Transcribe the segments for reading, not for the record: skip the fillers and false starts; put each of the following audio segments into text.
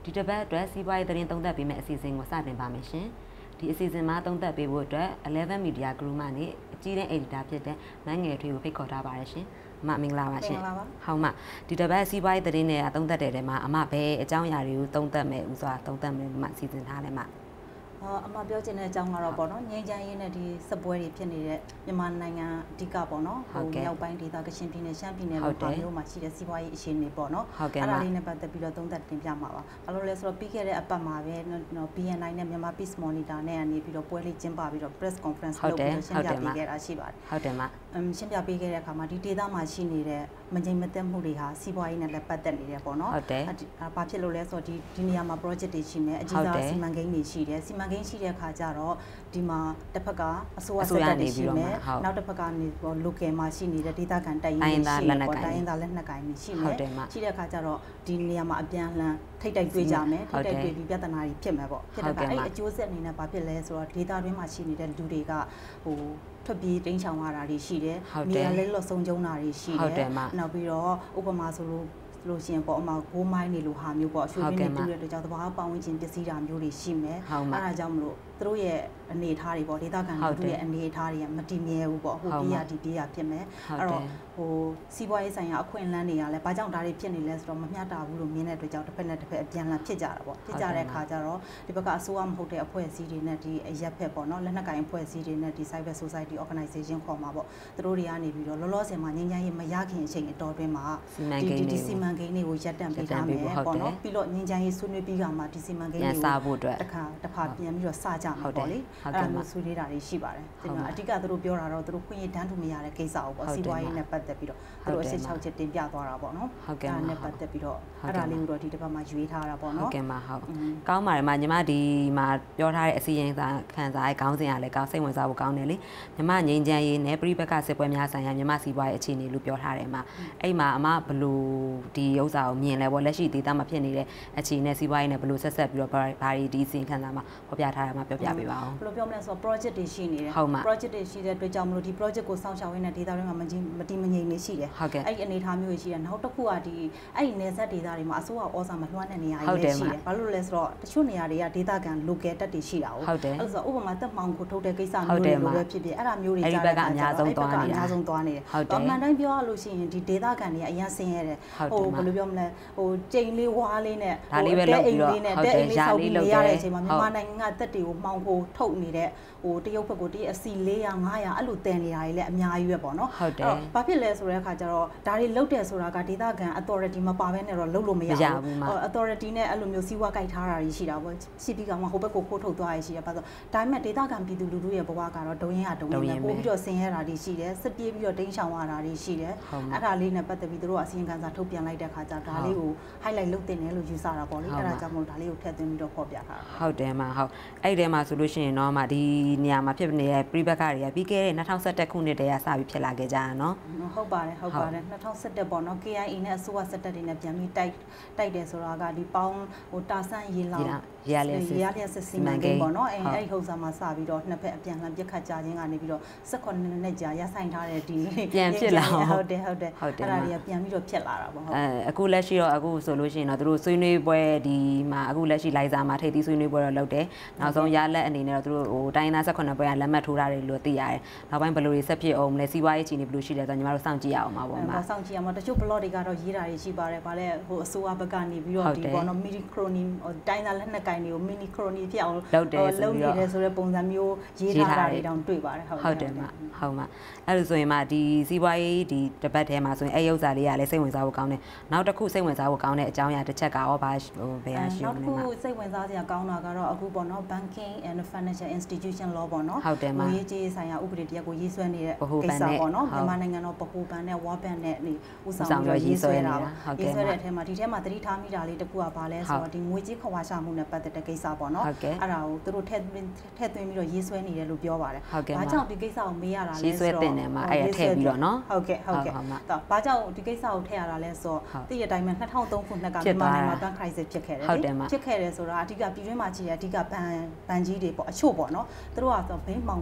ဒီတစ်ပတ်အတွက်စီးပွားရေးသတင်းသုံးသပ်ပေးမယ့်အစီအစဉ်ကိုစတင်ပါမယ်ရှင်ဒီအစီအစဉ်မှာသုံးသပ်ပေးဖို့အတွက်11 Media Group မှနေအကြီးတဲ့ editor ဖြစ်တဲ့မန်းငယ်ထွေးကိုဖိတ်ခေါ်ထားပါတယ်ရှင်အမမင်္ဂလာပါရှင်ဟုတ်မဒီတစ်ပတ်စီးပွားရေးသတင်းတွေကသုံးသပ်တဲ့ထဲမှာအမဘယ်အကြောင်းအရာတွေကိုသုံးသပ်မယ်ဥစွာသုံးသပ်မယ်မှစီစဉ်ထားတယ်မအမပြောချင်တဲ့အကြောင်းကတော့ပေါ့နော်ငြိမ်းချမ်းရေးနဲ့ဒီစပွဲတွေဖြစ်နေတဲ့မြန်မာနိုင်ငံအဓိကပေါ့နော်ဟိုမြောက်ပိုင်းဒေသကချင်ပြည်နယ်ရှမ်းပြည်နယ်လိုပါမျိုးမှာရှိတဲ့စီးပွားရေးအခြေအနေပေါ့နော်အဲ့ဒါလေးနဲ့ပတ်သက်ပြီးတော့သုံးသပ်တင်ပြမှာပါဘာလို့လဲဆိုတော့ပြီးခဲ့တဲ့အပတ်မှာပဲနော် BNI နဲ့မြန်မာ Peace Monitor နဲ့ကနေပြီးတော့ပွဲလေးကျင်းပပြီးတော့ press conference လုပ်ပြီးတော့ရှင်းပြပေးခဲ့တာရှိပါတယ်ဟုတ်တယ်မရှင်းပြပေးခဲ့တဲ့အခါမှာဒီဒေသမှာရှိနေတဲ့မငြိမ်မသက်မှုတွေဟာစီးပွားရေးနဲ့လည်းပတ်သက်နေတယ်ပေါ့နော်ဟုတ်တယ်ဘာဖြစ်လို့လဲဆိုတော့ဒီနေရာမှာ project တွေရှိနေအကြီးစားစီမံကိန်းတွေရှိတယ်စီမံကိန်းရှိတဲ့အခါကျတော့ဒီမှာတစ်ဖက်ကအစိုးရစက်တွေရှိမယ်နောက်တစ်ဖက်ကနေ local မှာရှိနေတဲ့ဒေသခံတိုက်ရေးရှိတယ်ပေါ့တိုင်းရင်းသားလက်နက်ကိုင်တွေရှိမယ်ရှိတဲ့အခါကျတော့ဒီနေရာမှာအပြန်အလှန်ထိတ်တိုက်တွေ့ကြမယ်ထိတ်တိုက်တွေ့ပြီးပြဿနာတွေဖြစ်မယ်ပေါ့ဖြစ်တဲ့အခါအဲ့အကျိုးဆက်အနေနဲ့ဘာဖြစ်လဲဆိုတော့ဒေသတွင်းမှာရှိနေတဲ့လူတွေကဟိုထွက်ပြေးတိမ်းရှောင်ရတာတွေရှိတယ်။နေရာလဲလော့ဆုံးကျုံတာတွေရှိတယ်။နောက်ပြီးတော့ဥပမာဆိုလို့ရှိရင်ပေါ့အမ6မိုင်းနေလိုဟာမျိုးပေါ့ရွှေဘင်းတွေတူတဲ့အတွက်ကြောင့်တဘာပတ်ဝန်းကျင်ပစ္စည်းတာမျိုးတွေရှိမယ်။အဲ့ဒါကြောင့်မလို့သူတို့ရဲ့အနေအထားတွေပေါ့ဒေသခံလူတွေရဲ့အနေအထားတွေကမတည်မြဲဘူးပေါ့ဟိုပြေးရဒီပြေးရဖြစ်မယ်။အဲ့တော့ဟိုစီးပွားရေးဆိုင်ရာအခွင့်အလမ်းတွေကလည်းဘာကြောင့်ဒါတွေဖြစ်နေလဲဆိုတော့မမျှတာဘူးလို့မြင်တဲ့အတွက်ကြောင့်တစ်ဖက်နဲ့တစ်ဖက်အပြန်အလှန်ဖြစ်ကြတာပေါ့ဖြစ်ကြတဲ့အခါကျတော့ဒီဘက်ကအစိုးရမဟုတ်တဲ့အဖွဲ့အစည်းတွေနဲ့ဒီအရက်ဖက်ပေါ့နော်လက်နက်ကိုင်အဖွဲ့အစည်းတွေနဲ့ဒီ Civil Society Organization ခေါ်မှာပေါ့သူတို့တွေကနေပြီးတော့လောလောဆယ်မှာငြိမ်းချမ်းရေးမရခင်အချိန်အတော်တွင်းမှာဒီစီမံကိန်းတွေကိုရပ်တန့်ပေးထားမယ်ပေါ့နော်ပြီးတော့ငြိမ်းချမ်းရေးဆွေးနွေးပြီးကမှဒီစီမံကိန်းတွေကိုစဖို့အတွက်တစ်ခါပြန်ပြီးတော့စကြမှာပေါ့လေအဲ့ဒါမျိုးဆွေးနွေးတာတွေရှိပါတယ်ဒီမှာအဓိကသူတို့ပြောတာတော့သူတို့ခွင့်ရတန်းတူမရတဲ့ကိစ္စပေါ့စီးပွားရေးနဲ့ပတ်သက်ပြီးတော့သူတို့အစစ်6ချက်တင်ပြသွားတာပေါ့နော်အဲ့ဒါနဲ့ပတ်သက်ပြီးတော့အဲ့ဒါလေးကိုတော့ဒီတစ်ပတ်မှာရွေးထားတာပေါ့နော်ဟုတ်ကဲ့ပါဟုတ်ကောင်းပါတယ်ညီမဒီမှာပြောထားတဲ့အစီရင်ခံစာရဲ့ခေါင်းစဉ်ကလည်းကောင်းစိတ်ဝင်စားဖို့ကောင်းတယ်လေညီမငြိမ်းချမ်းရေးနဲ့ပြိပက္ခစစ်ပွဲများဆိုင်ရာညီမစီးပွားရေးအခြေအနေလို့ပြောထားတယ်မှာအဲ့မှာအမဘလို့ဒီဥစ္စာကိုမြင်လဲပေါ့လက်ရှိဒေသမှာဖြစ်နေတဲ့အခြေအနေစီးပွားရေးနဲ့ဘလို့ဆက်ဆက်ပြီးတော့ဘာတွေဒီအစီရင်ခံစာမှာဖော်ပြထားတာမှာပြောပြပေးပါအောင်ဘယ်လိုပြောမလဲဆိုတော့ project တွေရှိနေတယ် project တွေရှိတဲ့အတွက်ကြောင့်မလို့ဒီ project ကိုစောင့်ရှောက်ရင်းနဲ့ဒေသတွေမှာမတည်မငြိမ်နေရှိတယ်အဲ့ဒီအနေအထားမျိုးတွေရှိတယ်နောက်တစ်ခုကဒီအဲ့ဒီနယ်စပ်ဒေသတွေမှာအစိုးရဩဇာမလွှမ်းတဲ့နေရာတွေလည်းရှိတယ်ဘာလို့လဲဆိုတော့တချို့နေရာတွေကဒေသခံ local တက်တွေရှိတာဟုတ်အဲ့ဆိုဥပမာတက်မောင်ကိုထုတ်တဲ့ကိစ္စမျိုးတွေလိုပဲဖြစ်ဖြစ်အဲ့ဒါမျိုးတွေကြားတဲ့အများဆုံးသွားနေတယ်အမှန်တိုင်းပြောရလို့ရှိရင်ဒီဒေသခံတွေကအရင်ဆင်းရဲတယ်ဟိုဘယ်လိုပြောမလဲဟိုကြိမ်လေးဝါးလေးနဲ့ဒါလေးပဲလုပ်ပြီးတော့တဲ့အိမ်လေးဆောက်ပြီးနေရတဲ့အချိန်မှာမြန်မာနိုင်ငံကတက်တွေကိုမှောင်ခိုထုတ်နေတဲ့ဟိုတရုတ်ဘက်ကိုတည်းအစီ400 500အဲ့လိုတန်နေတာတွေလည်းအများကြီးပဲပေါ့နော်ဟုတ်တယ်ဘာဖြစ်လဲဆိုတဲ့အခါကျတော့ဒါတွေလုတ်တယ်ဆိုတာကဒေသခံ authority မပါဘဲနဲ့တော့လုတ်လို့မရဘူး authority နဲ့အဲ့လိုမျိုးစီးပွားကြိုက်ထားတာတွေရှိတာပေါ့ရှိပြီးကမှဟိုဘက်ကိုခိုးထုတ်သွားရရှိတယ်ဘာလို့ဒါပေမဲ့ဒေသခံပြည်သူလူထုရဲ့ဘဝကတော့ဒုံရင်ပို့ပြီးတော့ဆင်းရဲတာတွေရှိတယ်စစ်ပြေးပြီးတော့တိမ်းရှောင်ရတာတွေရှိတယ်အဲ့ဒါလေးနဲ့ပတ်သက်ပြီးတို့ကအစီရင်ခံစာထုတ်ပြန်လိုက်တဲ့အခါကျဒါလေးကို highlight လုပ်တင်တယ်လို့ယူဆတာပေါ့လေအဲ့ဒါကြောင့်မို့ဒါလေးကိုထည့်သွင်းပြီးတော့ဖော်ပြထားတာဟုတ်တယ်မှာဟုတ်အဲ့ဒီမှာဆိုလို့ရှိရင်တော့မှဒီနေရာမှာဖြစ်နေတဲ့ပြိပက္ခတွေကပြီးခဲ့တဲ့2011ခုနှစ်တည်းကစပြီးဖြစ်လာခဲ့ကြတာเนาะဟုတ်ပါတယ်2011ပေါ့เนาะ KIA နဲ့အစိုးရစက်တပ်တွေနဲ့ပြန်ပြီးတိုက်တယ်ဆိုတာကဒီပေါင်းဟိုတာဆန့်ရေလောင်ရလျက်စစ်စီမံကိန်းပေါ့เนาะအဲ့ဟုတ်စာမှာစပြီးတော့နှစ်ဖက်အပြန်လှန်ပြစ်ခတ်ကြခြင်းကနေပြီးတော့18နှစ်ကြာရဆိုင်ထားတဲ့ဒီပြန်ဖြစ်လာဟုတ်တယ်အဲ့ဒါတွေကပြန်ပြီးတော့ဖြစ်လာတာပေါ့ဟုတ်အခုလက်ရှိတော့အခုဆိုလို့ရှိရင်တော့သူတို့ဆွေးနွေးပွဲဒီမှာအခုလက်ရှိလိုက်စာမှာထိပ်သီးဆွေးနွေးပွဲတော့လုပ်တယ်နောက်ဆုံးရလက်အနေနဲ့တော့သူတို့ဟိုတိုင်းသား18ပွဲကလက်မှတ်ထိုးထားတယ်လို့သိရတယ်နောက်ပိုင်းဘယ်လိုတွေဆက်ဖြစ်အောင်လဲစီးပွားရေးအခြေအနေဘယ်လိုရှိလဲဆိုတော့ညီမတို့စောင့်ကြည့်ရအောင်ပါပေါ့မှာစောင့်ကြည့်ရမှာတချို့ blog တွေကတော့ရေးတာတွေရှိပါတယ်ဗာလဲဟိုအစိုးရဘက်ကနေပြီးတော့ဒီပေါ့နော် mini crony တိုင်းသားလက်နက်ကင်တွေကို mini crony ဖြစ်အောင်လုပ်နေတယ်ဆိုတဲ့ပုံစံမျိုးရေးထားတာတွေတောင်တွေ့ပါတယ်ဟုတ်တယ်မှာဟုတ်မှာအဲ့လိုဆိုရင်မှဒီစီးပွားရေးဒီတပတ်ထဲမှာဆိုရင်အဲ့ဥစ္စာလေးကလည်းစိတ်ဝင်စားဖို့ကောင်းတယ်နောက်တစ်ခုစိတ်ဝင်စားဖို့ကောင်းတဲ့အကြောင်းအရာတစ်ချက်ကရောဘာဟိုဘယ်ဟာရှိလဲနောက်တစ်ခုစိတ်ဝင်စားစရာကောင်းတာကတော့အခုပေါ့နော် banking and financial institution law ပေါ့နော်ငွေရေးကြေးဆိုင်ရာဥပဒေတရားကိုရေးဆွဲနေတဲ့ကိစ္စပေါ့နော်မြန်မာနိုင်ငံတော်ဗဟိုဘဏ်နဲ့ World Bank နဲ့နေဥဆောင်ပြီးရေးဆွဲတာပါရေးဆွဲတဲ့အထက်မှာဒီထဲမှာသတိထားမိတာလေးတစ်ခုကဘာလဲဆိုတော့ဒီငွေကြေးခွာရှာမှုနဲ့ပတ်သက်တဲ့ကိစ္စပေါ့နော်အဲ့ဒါကိုသူတို့ထည့်သွင်းပြီးတော့ရေးဆွဲနေတယ်လို့ပြောပါတယ်ဘာကြောင့်ဒီကိစ္စကိုမေးရတာလဲဆိုတော့ရေးဆွဲတင်တယ်မှာအဲ့ဒါထည့်ပြီးတော့နော်ဟုတ်ကဲ့ဘာကြောင့်ဒီကိစ္စကိုထည့်ရတာလဲဆိုတော့သိတဲ့အတိုင်းပဲ2003ခုနှစ်ကမြန်မာနိုင်ငံမှာ bank crisis ဖြစ်ခဲ့တယ်ဖြစ်ခဲ့တယ်ဆိုတာအဓိကပြည်တွင်းမှာရှိတဲ့အဓိကဘဏ်ကြီးတွေပေါ့အချို့ပေါ့နော်သူတို့ကဆိုဘိန်းမောင်ကို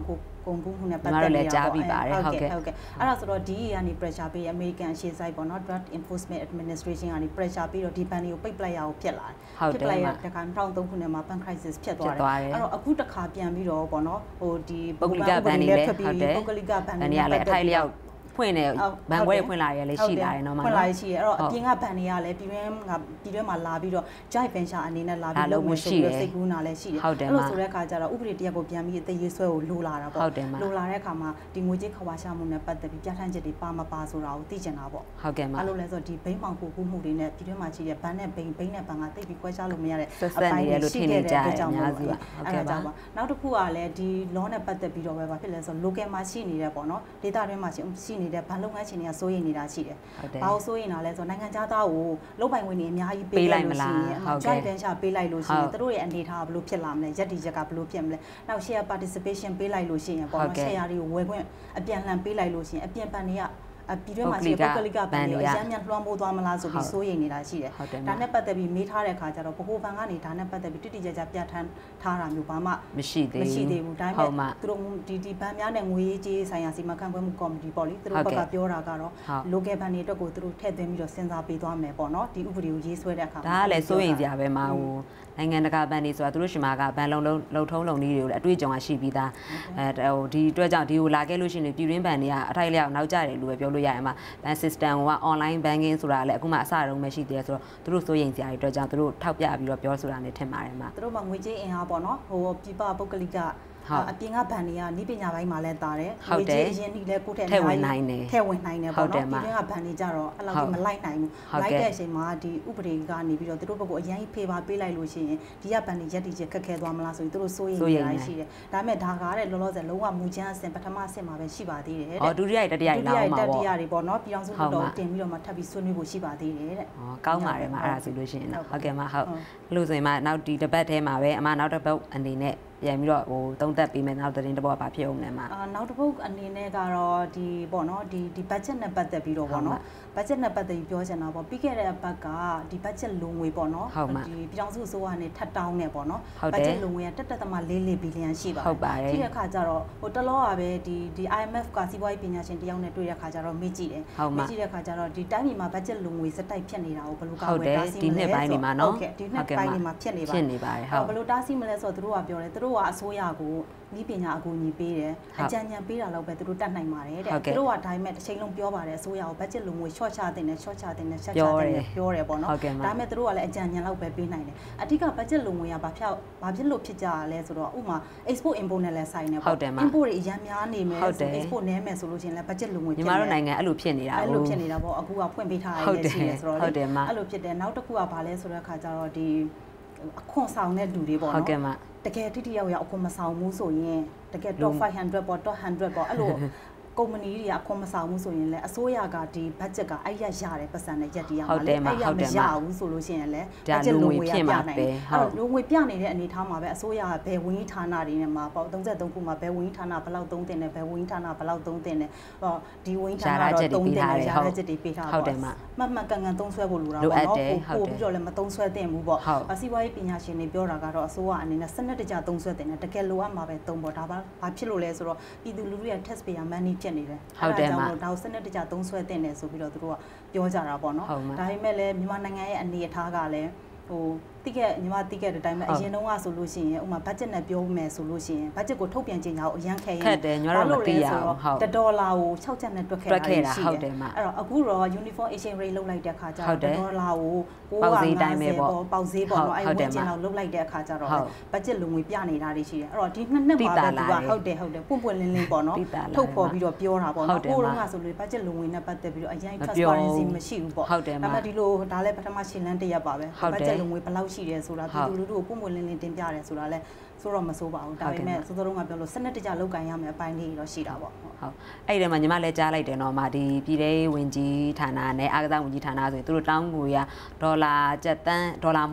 ကုန်ကူးမှုနဲ့ပတ်သက်နေတာပေါ့ဟုတ်ကဲ့အဲ့ဒါဆိုတော့ DEA ကနေ pressure ပေး American အရှေ့ဆိုင်ပေါ့နော် Drug Enforcement Administration ကနေ pressure ပြီးတော့ဒီ ban တွေကိုပိတ်ပလိုက်ရအောင်ဖြစ်လာတယ်ဖြစ်ပလိုက်ရတဲ့ခါ2003ခုနှစ်မှာ ban crisis ဖြစ်သွားတယ်အဲ့တော့အခုတစ်ခါပြန်ပြီးတော့ပေါ့နော်ဟိုဒီပုဂ္ဂလိက ban တွေလည်းဟုတ်တယ်ပုဂ္ဂလိက ban တွေလည်းအထိုက်လျောက်ဖွင့်နေဘန်ခွဲဖွင့်လာရလည်းရှိလာတယ်နော်ဖွင့်လာရှိတယ်အဲ့တော့အပြင်ကဘန်တွေကလည်းပြည်တွင်းမှာလာပြီးတော့ joint venture အနေနဲ့လာပြီးလုပ်မရှိတယ်စိတ်ကူးနာလည်းရှိတယ်အဲ့လိုဆိုတဲ့အခါကျတော့ဥပဒေတရက်ကိုပြန်ပြီးအသေးရေးဆွဲကိုလိုလာတာပေါ့လိုလာတဲ့အခါမှာဒီငွေကြေးခဝါရှာမှုနဲ့ပတ်သက်ပြီးပြဋ္ဌာန်းချက်တွေပါမပါဆိုတာကိုသိကျင်တာပေါ့ဟုတ်ကဲ့ပါအဲ့လိုလဲဆိုဒီဘိန်းမောင်ကိုကူးမှုတွေနဲ့ပြည်တွင်းမှာရှိတဲ့ဘန်နဲ့ဘိန်းနဲ့ဘန်ကသိပြီးခွဲခြားလို့မရတဲ့အပိုင်းတွေထင်နေကြတယ်အများစုကဟုတ်ကဲ့ပါနောက်တစ်ခုကလည်းဒီ law နဲ့ပတ်သက်ပြီးတော့ပဲဘာဖြစ်လဲဆိုတော့ local မှာရှိနေတဲ့ပေါ့နော်ဒေသတွင်းမှာရှိနေတဲ့ဘန်လုပ်ငန်းရှင်တွေကစိုးရိမ်နေတာရှိတယ်။ဘာလို့စိုးရိမ်တာလဲဆိုတော့နိုင်ငံခြားသားကိုလုပ်ပိုင်ခွင့်တွေအများကြီးပေးလိုက်လို့ရှိရင် joint venture ပေးလိုက်လို့ရှိရင်တို့ရဲ့အနေအထားကဘယ်လိုဖြစ်လာမလဲ။ရက်တီချက်ကဘယ်လိုဖြစ်မလဲ။နောက် share participation ပေးလိုက်လို့ရှိရင်ပေါ့နော် share တွေကိုဝယ်ခွင့်အပြန်လှန်ပေးလိုက်လို့ရှိရင်အပြန်ပန်တွေကပြည်တွင်းမှာရှိတဲ့ပုဂ္ဂလိကဘဏ်တွေအများကြီးလွှမ်းမိုးသွားမလားဆိုပြီးစိုးရိမ်နေတာရှိတယ်။ဒါနဲ့ပတ်သက်ပြီးမေးထားတဲ့အခါကျတော့ဗဟိုဘဏ်ကနေဒါနဲ့ပတ်သက်ပြီးတိတိကျကျပြဋ္ဌာန်းထားတာမျိုးဘာမှမရှိသေးဘူး။ဒါပေမဲ့သူတို့ဒီဘဏ်များနဲ့ငွေရေးကြေးဆိုင်ရာစီမံခန့်ခွဲမှုကော်မတီပေါ့လေသူတို့ဘက်ကပြောတာကတော့ local ဘဏ်တွေအတွက်ကိုသူတို့ထည့်သွင်းပြီးတော့စဉ်းစားပေးသွားမယ်ပေါ့နော်ဒီဥပဒေကိုရေးဆွဲတဲ့အခါမှာဒါကလည်းစိုးရိမ်စရာပဲမှာဟိုနိုင်ငံတကာဘဏ်တွေဆိုတာသူတို့ရှိမှာကဘဏ်လုံထုံးလုံနည်းတွေကိုလည်းအတွေ့အကြုံကရှိပြီးသားဟိုဒီအတွက်ကြောင့်ဒီကိုလာခဲ့လို့ရှိရင်ပြည်တွင်းဘဏ်တွေကအထိုက်လျောက်နောက်ကျတယ်လို့ပဲပြောလို့ရရင်မှာဘဏ် system က online banking ဆိုတာလည်းအခုမှအစတုန်းပဲရှိသေးတယ်ဆိုတော့သူတို့စိုးရိမ်စရာတွေအတွက်ကြောင့်သူတို့ထောက်ပြပြီးတော့ပြောဆိုတာနဲ့ထင်ပါတယ်မှာသူတို့မှငွေကြေးအင်အားပေါ့နော်ဟိုပြည်ပပုဂ္ဂလိကအပြင်ကဘဏ်တွေကနိပညာပိုင်းမှာလည်းတာတယ်ငွေကြေးအရင်ကြီးလည်းကိုယ့်ထက်ထည့်ဝင်နိုင်တယ်ပေါ့နော်ပြည်တွင်းကဘဏ်တွေကြတော့အဲ့လောက်မလိုက်နိုင်ဘူးလိုက်တဲ့အချိန်မှာဒီဥပဒေကနေပြီးတော့သူတို့ဘက်ကအရင်ဖေးပါပေးလိုက်လို့ရှိရင်ဒီကဘဏ်တွေရက်တီချက်ခက်ခဲသွားမလားဆိုပြီးသူတို့စိုးရိမ်နေတာရှိတယ်ဒါပေမဲ့ဒါကားတဲ့လောလောဆယ်လုံးဝမူချမ်းအဆင့်ပထမအဆင့်မှာပဲရှိပါသေးတယ်တဲ့ဒုတိယတတိယလာအောင်ပါပေါ့ဒုတိယတွေပေါ့နော်ပြည်အောင်စုတော့တင်ပြီးတော့မှထပ်ပြီးဆွေးနွေးဖို့ရှိပါသေးတယ်တဲ့ကောင်းပါတယ်မှာအဲ့ဒါဆိုလို့ရှိရင်ဟုတ်ကဲ့မှာဟုတ်အဲ့လိုဆိုရင်မှနောက်ဒီတစ်ပတ်ထဲမှာပဲအမနောက်တစ်ပတ်အနေနဲ့ပြန်ပြီးတော့ဟိုသုံးသက်ပေးမယ်နောက်သတင်းတစ်ပုဒ်ကဘာဖြစ်အောင်လဲမှာနောက်တစ်ပုဒ်အနေနဲ့ကတော့ဒီပေါ့နော်ဒီ budget နဲ့ပတ်သက်ပြီးတော့ပေါ့နော် budget နဲ့ပတ်သက်ပြီးပြောချင်တာပေါ့ပြီးခဲ့တဲ့ဘက်ကဒီ budget လုံငွေပေါ့နော်ဒီပြည်ထောင်စုအစိုးရနဲ့ထပ်တောင်းနေပေါ့နော် budget လုံငွေက1.44 ဘီလီယံရှိပါတယ်ဒီအခါကျတော့ဟိုတလောကပဲဒီ IMF ကစီးပွားရေးပညာရှင်တယောက်နဲ့တွေ့တဲ့အခါကျတော့မေ့ကြည့်တယ်တဲ့အခါကျတော့ဒီတိုင်းပြည်မှာ budget လုံငွေစက်တိုက်ဖြစ်နေတာကိုဘယ်လိုကာကွယ်တားဆီးမလဲဒီနှစ်ပိုင်းတွေမှာနော်ဟုတ်ကဲ့ဒီနှစ်ပိုင်းတွေမှာဖြစ်နေပါတယ်ဘယ်လိုတားဆီးမလဲဆိုတော့သူတို့ကပြောတယ်သူတို့ကအစိုးရကိုဤပညာအကူအညီပေးတယ်အကြံဉာဏ်ပေးတာတော့ပဲသူတို့တတ်နိုင်ပါတယ်တဲ့သူတို့ကဒါပေမဲ့တစ်ချိန်လုံးပြောပါတယ်အစိုးရကို budget လုံငွေ short ချတင်တယ် short ချတင်တယ် short ချတင်တယ်ပြောတယ်ပေါ့နော်ဒါပေမဲ့သူတို့ကလည်းအကြံဉာဏ်လောက်ပဲပေးနိုင်တယ်အဓိက budget လုံငွေကဘာဖြစ်လို့ဖြစ်ကြရလဲဆိုတော့ဥမာ export import နဲ့လည်းဆိုင်နေပေါ့ import တွေအများများနေမယ် export နည်းမယ်ဆိုလို့ရှိရင်လည်း budget လုံငွေဖြစ်တယ်ညီမတို့နိုင်ငံအဲ့လိုဖြစ်နေတာအဲ့လိုဖြစ်နေတာပေါ့အခုကဖွင့်ပေးထားရတဲ့ရှိတယ်ဆိုတော့အဲ့လိုဖြစ်တယ်နောက်တစ်ခုကဘာလဲဆိုတော့အခါကျတော့ဒီအခွန်ဆောင်တဲ့လူတွေပေါ့နော်တကယ်တိတိယောက်ယောက်အခွန်မဆောင်ဘူးဆိုရင်တကယ် top 500ပေါ့ top 100ပေါ့အဲ့လိုကုမ္ပဏီတွေကအခွန်မဆောင်ဘူးဆိုရင်လည်းအစိုးရကဒီ budget ကအဲ့ရရတယ်ပတ်စံနဲ့ရက်တီးရမှာလေအဲ့ရမရဘူးဆိုလို့ရှိရင်လည်း budget လုံငွေပြနိုင်တယ်အဲ့လုံငွေပြနေတဲ့အနေအထားမှာပဲအစိုးရကဘယ်ဝန်ကြီးဌာနတွေနဲ့မှာပေါ့33ခုမှာဘယ်ဝန်ကြီးဌာနဘယ်လောက်သုံးတင်တယ်ဘယ်ဝန်ကြီးဌာနဘယ်လောက်သုံးတင်တယ်ဟောဒီဝန်ကြီးဌာနတော့သုံးတင်တယ်ရာရချက်တွေပေးထားဟုတ်တယ်မှာမှန်ကန်သုံးဆွဲဖို့လိုတာပေါ့နော်ပို့ပြီးတော့လည်းမသုံးဆွဲတင်ဘူးပေါ့စီးပွားရေးပညာရှင်တွေပြောတာကတော့အစိုးရအနေနဲ့စနစ်တကျသုံးဆွဲတင်တယ်တကယ်လိုအပ်မှာပဲသုံးပေါ့ဒါဘာဖြစ်လို့လဲဆိုတော့ပြည်သူလူထုရဲ့ tax payer money ဖြစ်နေတယ်ဟုတ်တယ်မှာဒါကိုစနစ်တကျသုံးဆွဲတင်တယ်ဆိုပြီးတော့သူတို့ကပြောကြတာပေါ့နော်ဒါပေမဲ့လည်းမြန်မာနိုင်ငံရဲ့အနေအထားကလည်းဟိုတိကျညီမတိကျတဲ့အတိုင်းပဲအရင်တုန်းကဆိုလို့ရှိရင်ဥမာ budget နဲ့ပြောမယ်ဆိုလို့ရှိရင် budget ကိုထုတ်ပြန်ခြင်းညာကိုအရန်ခဲရင်ခက်တယ်ညီမတို့မသိရဘူးဟုတ်$ကို6ကျပ်နဲ့တွက်ခဲ့တာရှိတယ်ဟုတ်တယ်မှာအဲ့တော့အခုတော့ uniform exchange rate လုပ်လိုက်တဲ့အခါကျတော့$ကိုပေါက်ဈေးတိုင်းပဲပေါ့ပေါက်ဈေးပေါ့နော်အဲ့ဝင်ကျင်တော့လုပ်လိုက်တဲ့အခါကျတော့ budget လုံငွေပြနေတာတွေရှိတယ်အဲ့တော့ဒီနှစ်နှစ်မှာပဲသူကဟုတ်တယ်ပွင့်လင်းလင်းပေါ့နော်ထုတ်ဖော်ပြီးတော့ပြောတာပေါ့နော်ကိုတော့ကဆိုလို့ budget လုံငွေနဲ့ပတ်သက်ပြီးတော့အရင် transparency မရှိဘူးပေါ့ဒါပေမဲ့ဒီလိုဒါလည်းပထမရှင်းလန်းတစ်ရက်ပါပဲ budget လုံငွေဘယ်လောက်ရှိတယ်ဆိုတာပြည်သူလူထုကိုပုံပွင့်လင်းလင်းတင်ပြတယ်ဆိုတာလဲဆိုတော့မဆိုးပါဘူးဒါပေမဲ့စောစောတုန်းကပြောလို့စနစ်တကျလောက်ကန်ရမယ်အပိုင်းလေးတော့ရှိတာပေါ့ဟုတ်အဲ့ဒီမှာညီမလည်းကြားလိုက်တယ်နော်မာဒီပြည်ထောင်ဝင်ကြီးဌာနနဲ့အားကစားဝင်ကြီးဌာနဆိုရင်သူတို့တောင်းငွေကဒေါ်လာမဟုတ်ပေါ့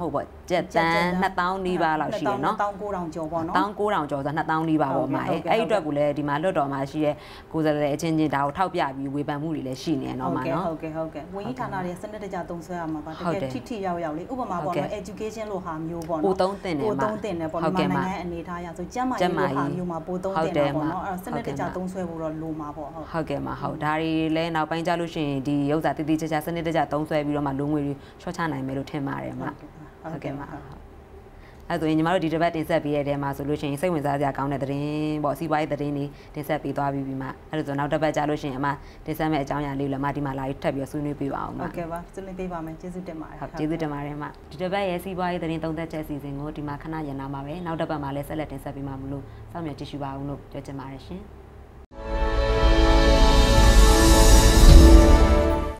ကျက်တန်း2000နီးပါးလောက်ရှိရနော် 1900ကျော်ပေါ့နော် 1900ကျော်ဆို2000နီးပါးပေါ့မှာအဲ့အတွက်ကိုလည်းဒီမှာလွတ်တော်မှာရှိတဲ့ကိုယ်စားလှယ်အချင်းချင်းဒါကိုထောက်ပြပြီးဝေဖန်မှုတွေလည်းရှိနေရနော်မှာနော်ဟုတ်ကဲ့ဝန်ကြီးဌာနတွေစနစ်တကျသုံးစွဲရမှာပါတကယ်ထိရောက်လေဥပမာပေါ့နော် education လို့ဟာမျိုးပေါ့နော်ပိုသုံးတင်တယ်မှာပိုသုံးတင်တယ်ပေါ့ဒီမှာနိုင်ငံအနေထားရဆိုကျန်းမာရေးလို့ဟာမျိုးမှာပိုသုံးတင်တာပေါ့နော်အဲ့စနစ်တကျသုံးစွဲဖို့တော့လိုမှာပေါ့ဟုတ်ကဲ့မှာဟုတ်ဒါတွေလည်းနောက်ပိုင်းကြလို့ရှိရင်ဒီဥစ္စာတိတိကျကျစနစ်တကျသုံးစွဲပြီးတော့မှလူငွေတွေချော့ချနိုင်မယ်လို့ထင်ပါတယ်မှာဟုတ်ကဲ့မှာအဲ့ဆိုရင်ညီမတို့ဒီတစ်ပတ်တင်ဆက်ပေးရတဲ့မှာဆိုလို့ရှိရင်စိတ်ဝင်စားစရာကောင်းတဲ့သတင်းပေါ့စီးပွားရေးသတင်းတွေတင်ဆက်ပေးသွားပြီးမှအဲ့လိုဆိုနောက်တစ်ပတ်ကြာလို့ရှိရင်အမတင်ဆက်မဲ့အကြောင်းအရာလေးလည်းဒီမှာလာပြီးထပ်ပြီးဆွေးနွေးပေးပါအောင်ပါဟုတ်ကဲ့ပါဆွေးနွေးပေးပါမယ်ကျေးဇူးတင်ပါတယ်ဟုတ်ကျေးဇူးတင်ပါတယ်မှာဒီတစ်ပတ်ရဲ့စီးပွားရေးသတင်းသုံးသက်ချက်အစီအစဉ်ကိုဒီမှာခဏရန်နာမှာပဲနောက်တစ်ပတ်မှာလည်းဆက်လက်တင်ဆက်ပေးမှာမလို့စောင့်မျှော်ကြည့်ရှုပါအောင်လို့ပြောချင်ပါတယ်ရှင်